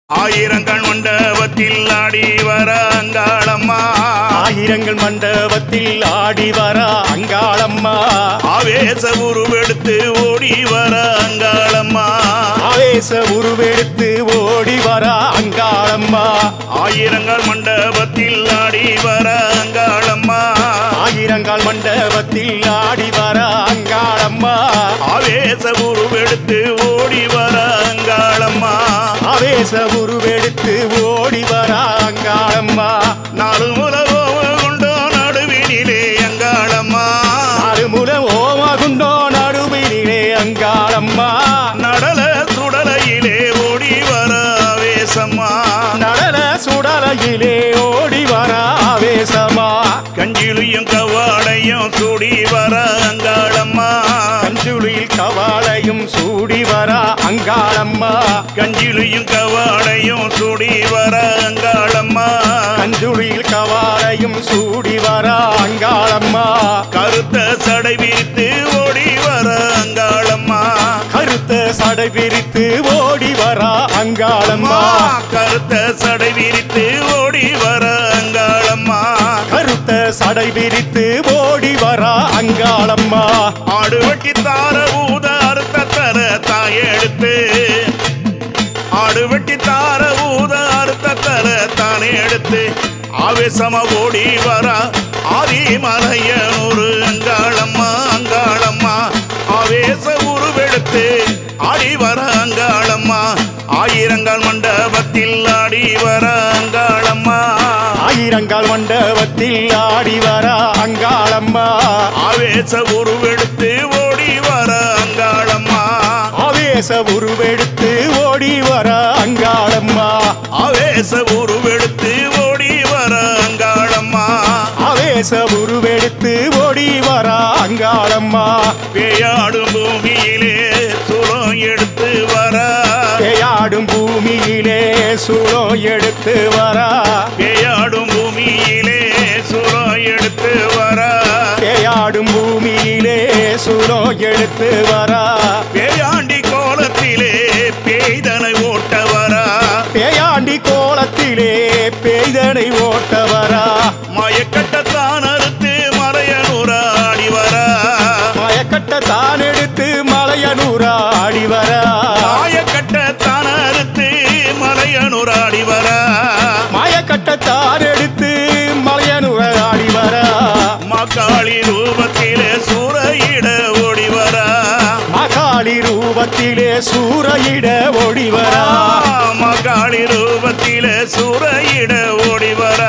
ஆயிரங்கள் மண்டபத்தில் ஆடி வர அங்காளம்மா, ஆயிரங்கள் மண்டபத்தில் ஆடி வர அங்காளம்மா, ஆவேச உருவெடுத்து ஓடி வர அங்காளம்மா, ஆவேச உருவெடுத்து ஓடி வர அங்காளம்மா, ஆயிரங்கள் மண்டபத்தில் ஆடி வர அங்காளம்மா, ஆயிரங்கள் மண்டபத்தில் ஆடி வர அங்காளம்மா, ஆவேச உருவெடுத்து ஓடி வர அங்காளம்மா, ஆவேச உருவெடுத்து ஓடி வர அங்காளம்மா, நாலு முலவோம கொண்டோ நடுவினிலே அங்காளம்மா, அருமுல ஓமகுண்டோ நடுவினிலே அங்காளம்மா, நடல சுடலையிலே ஓடி வர ஆவேசம்மா, நடன சுடலையிலே ஓடி வர ஆவேசமா, கஞ்சிலியும் கவாடையும் சூடி வர அங்காளம்மா, கஞ்சுளியில் கவாலையும் சூடி வர அங்காளம்மா, கஞ்சிலியும் கவாடையும் சூடி வர அங்காளம்மா, கஞ்சுளியில் கவாலையும் சூடி வர அங்காளம்மா, கருத்த சடை விரித்து ஓடி வர அங்காளம்மா, கருத்த சடை பிரித்து ஓடி வர அங்காளம்மா, கருத்த சடை விரித்து ஓடி வர அங்காளம்மா, கருத்த சடை பிரித்து ஓடி வர அங்காளம்மா, ஆடுவட்டி தார ஊத அறுத்த தர தாயெடுத்து, ஆடுவட்டி தார ஊத அறுத்த தர தானே எடுத்து, ஆவேசமா ஓடி வர ஆதிமலையனூர் அங்காளம்மா, அங்காளம்மா, ஆவேச உருவெடுத்து ஆடி வர அங்காளம்மா, ஆயிரங்கால் மண்டபத்தில் ஆடி வர அங்காளம்மா, ஆயிரங்கால் மண்டபத்தில் ஆடி வர அங்காளம்மா, ஆவேச உருவெடுத்து ஓடி வர அங்காளம்மா, ஆவேச உருவெடுத்து ஓடி வர அங்காளம்மா, ஆவேச உருவெடுத்து ஓடி வர அங்காளம்மா, ஆவேச உருவெடுத்து ஓடி வர அங்காளம்மா, பேயாடும் பூமியிலே சுரம் எடுத்து வர, பேயாடும் பூமியிலே சூழம் எடுத்து வர, பேயாடும் பூமியிலே சுரம் எடுத்து வர, பேயாடும் பூமியிலே சூழம் எடுத்து வர, பேயாண்டி கோலத்திலே பேய்தனை ஓட்ட வர, பேயாண்டி கோலத்திலே பெய்தனை ஓட்ட வர, மயக்கட்டத்தான் அறுத்து மறையனூர் ஆடி வர, மயக்கட்ட தான் எடுத்து மலையனூர் ஆடி வர, மாயக்கட்டத்தான் அறுத்து மலையனூர் ஆடி வர, மயக்கட்ட தான் எடுத்து மலையனூர் ஆடி வர, மக்காளி ரூபத்திலே சூறையிட ஓடி வர, மகாளி ரூபத்திலே சூறையிட ஓடி வர, மக்காளி ரூபத்திலே சூறையிட ஓடி வர,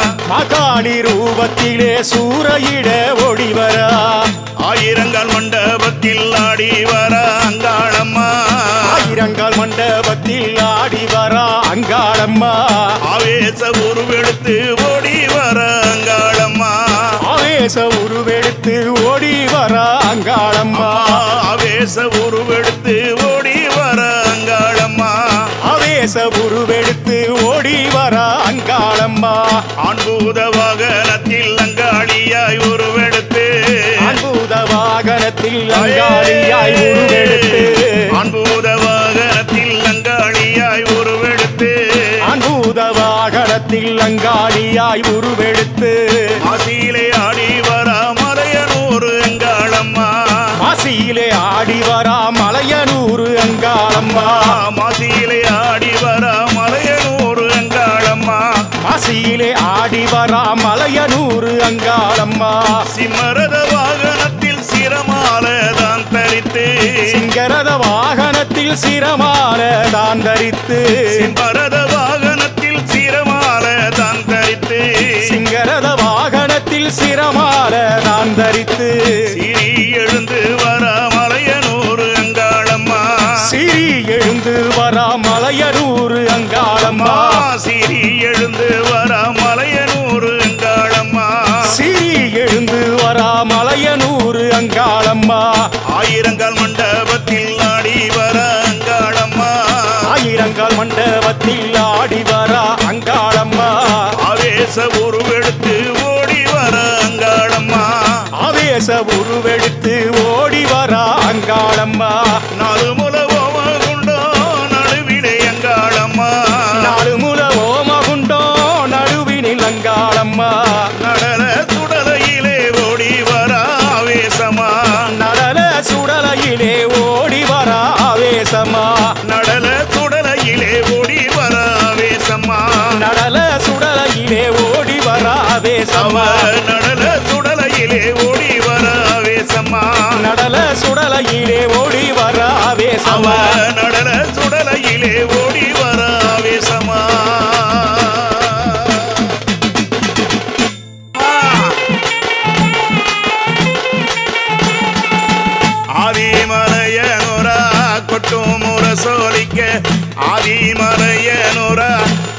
மகாளி ரூபத்திலே சூறையிட ஓடி வர, ஆயிரங்கால் மண்டபத்தில் ஆடி வர அங்காளம்மா, ஆயிரங்கால் மண்டபத்தில் ஆடி வர அங்காளம்மா, ஆவேச உருவெடுத்து ஓடி வர அங்காளம்மா, ஆவேச உருவெடுத்து ஓடி வர அங்காளம்மா, ஆவேச உருவெடுத்து ஓடி வர அங்காளம்மா, ஆவேச உருவெடுத்து ஓடி வர அங்காளம்மா, ஆண்பூத வாகனத்தில் அங்காளியாய் உருவெடுத்து, அன்புத வாகனத்தில் அங்காளியாய் உருவெடுத்து, ஆண்பூத வாகனத்தில் அங்காளியாய் உருவெடுத்து, அன்புத வாகனத்தில் அங்காளியாய் உருவெடுத்து, மாசியிலே ஆடி வர மலையனூர் அங்காளம்மா, மாசியிலே ஆடி வர மலையனூர் அங்காளம்மா, மாசியிலே ஆடி வர மலையனூர் அங்காளம்மா, மாசியிலே ஆடி வர மலையனூர் அங்காளம்மா, சிம்மரத வாகனத்தில் சிரமாலதான் தரித்து, சிங்கரத வாகனத்தில் சிரமால தான் தரித்து, சிம்மரத வாகனத்தில் சிரமாலதான் தரித்து, சிங்கரத வாகனத்தில் சிரமால தான் தரித்து, சிறி எழுந்து வர மலையனூர் அங்காளம்மா, சிறி எழுந்து வர மலையனூர் அங்காளம்மா, சிறி எழுந்து வர மலையனூர் அங்காளம்மா, சிறி எழுந்து வர மலையனூர் அங்காளம்மா, ஆயிரங்கால் மண்டபத்தில் ஆடி வர அங்காளம்மா, ஆயிரங்கால் மண்டபத்தில் ஆடி வர அங்காளம்மா, ஆவேச உருவெடுத்து ஓடி வர அங்காளம்மா, ஆவேச உருவெடுத்து ஓடி வர அங்காளம்மா, நாலு முலவோம கொண்டோ நடுவிலே அங்காளம்மா,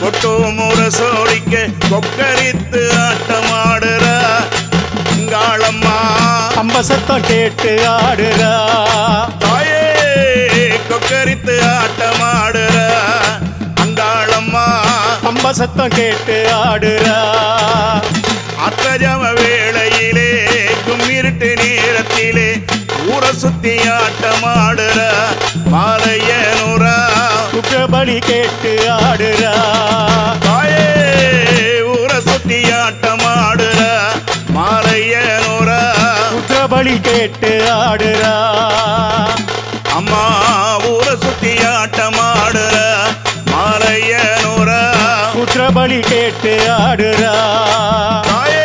கொட்டு முரசோலிக்க கொக்கரித்து ஆட்டமாடுறா அங்காளம்மா பம்ப சத்தம் கேட்டு ஆடுறா தாயே கொக்கரித்து ஆட்டமாடுறா அங்காளம்மா பம்ப சத்தம் கேட்டு ஆடுறா அத்தஜம வேளையிலே கும்மிருட்டு நேரத்திலே ஊரை சுத்தி ஆட்டமாடுற மாலையனுரா குற்றபலி கேட்டு ஆடுறா தாயே ஊரை சுத்தி ஆட்டமாடுற மாலையனுரா குற்றபலி கேட்டு ஆடுறா அம்மா ஊரை சுத்தி ஆட்டமாடுற மாலையனுரா குற்றபலி கேட்டு ஆடுறா தாயே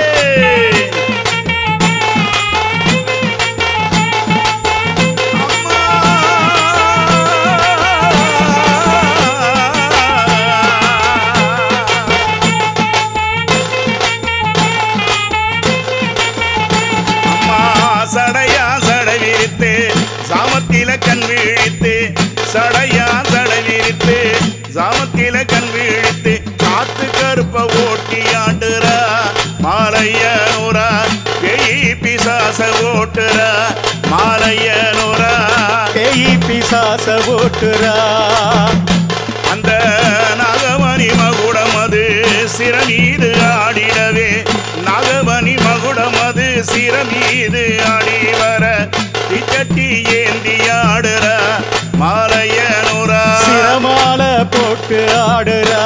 சடையா சடை விரித்து சாமத்தில கண் வீழித்து சடையா சடை விரித்து சாமத்தில கண் வீழித்து காத்து கருப்ப ஓட்டி ஆடுறா மாலையனுரா பேய் பிசாச ஓட்டுறா மாலையனுரா பேய் பிசாச ஓட்டுறா அந்த நாகமணி மகுடம் அது சிறமீது ஆடிடவே நாகமணி மகுடம் அது சிறமீது ஆடி வர திக்கட்டி ஏந்தி ஆடுற மாலையனுரா சிரமால போட்டு ஆடுறா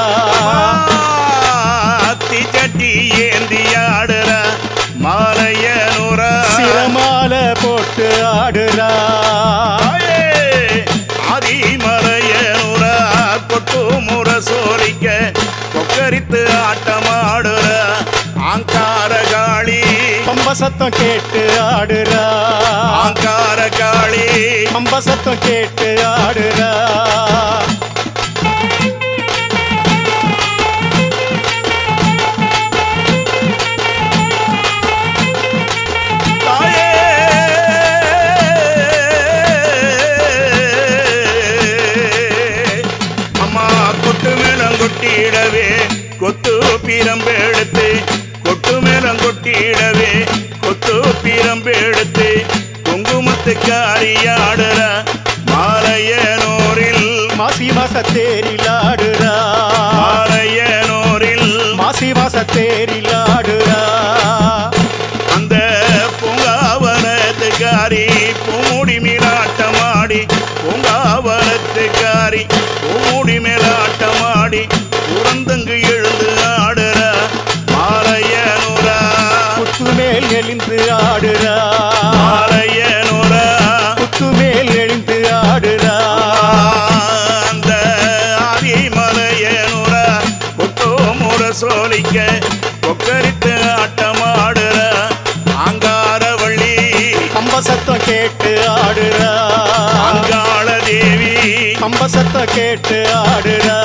திக்கட்டி ஏந்தி ஆடுற மாலையனுரா சிரமால போட்டு ஆடுறா ஆதிமலையனுரா கொட்டு முரசோலிக்க கொக்கரித்து ஆட்டமாடுற ஆங்கார காளி பம்ப சத்தம் கேட்டு ஆடுறா ஆங்கார காளி பம்ப சத்தம் கேட்டு ஆடுறா தாயே அம்மா கொட்டு மேளம் கொட்டிடவே கொத்து பிரம்பெடுத்து கொட்டு மேளம் கொட்டிடவே கொத்து பிரம்பெடுத்து குங்குமத்து காரியாடுற மாலையனூரில் மாசி மாச தேரில் ஆடுறா மாலையனூரில் மாசி மாச தேரில் ஆடுறா அந்த பூங்காவனத்துக்காரி பூமுடி மேலாட்டமாடி பூங்காவனத்துக்காரி பூமுடி மேலாட்டமாடி புறந்தங்கு எழுந்து ஆடுற மாலையனுரா குத்து மேல் எழுந்து ஆடுறா மாலையனுரா குத்து மேல் எழுந்து ஆடுறா அந்த ஆதிமலையனுரா கொட்டு முரசோலிக்க கொக்கரித்து ஆட்டமாடுற ஆங்காரவள்ளி பம்ப சத்தம் கேட்டு ஆடுறா அங்காள தேவி பம்ப சத்தம் கேட்டு ஆடுறா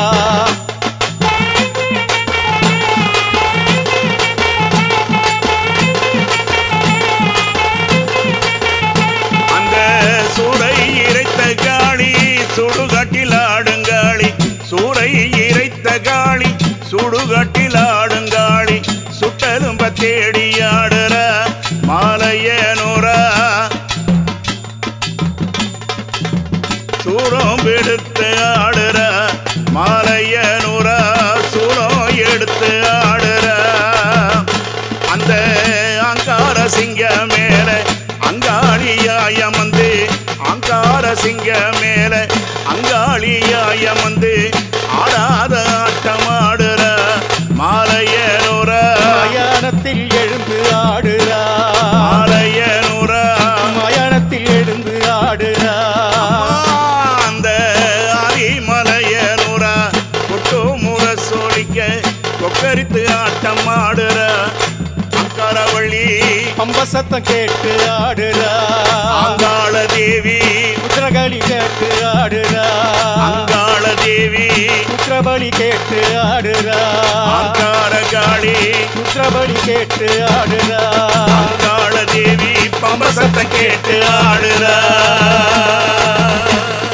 அந்த சூறை இறைத்த காளி சுடுகாட்டில் ஆடுங்காளி சூறை இறைத்த காளி சுடுகாட்டில் ஆடுங்காளி சுட்டதும்ப தேடி ஆடுற மாலையனுரா சூரம் எடுத்து ஆடுற மாலையனுரா சூரம் எடுத்து ஆடுற அந்த அங்கார சிங்க மேல அங்காளியாயமந்து அங்கார சிங்க மேல அங்காளியாயமந்து ஆடாத ஆட்டமாடுற மாலையனுரா மயானத்தில் எழுந்து ஆடுறா மாலையனுரா மயானத்தில் எழுந்து ஆடுறா அந்த ஆதிமலையனுரா கொட்டு முரசோலிக்க கொக்கரித்து ஆட்டம் ஆடுற அங்காரவள்ளி பம்ப சத்தம் கேட்டு ஆடுறா அங்காள தேவி குதிரகளி கேட்டு ஆடுறா அங்காள தேவி குதிரபலி கேட்டு ஆடுறா அங்கார காளி குதிரபலி கேட்டு ஆடுறா அங்காள தேவி பம்ப சத்தம் கேட்டு ஆடுற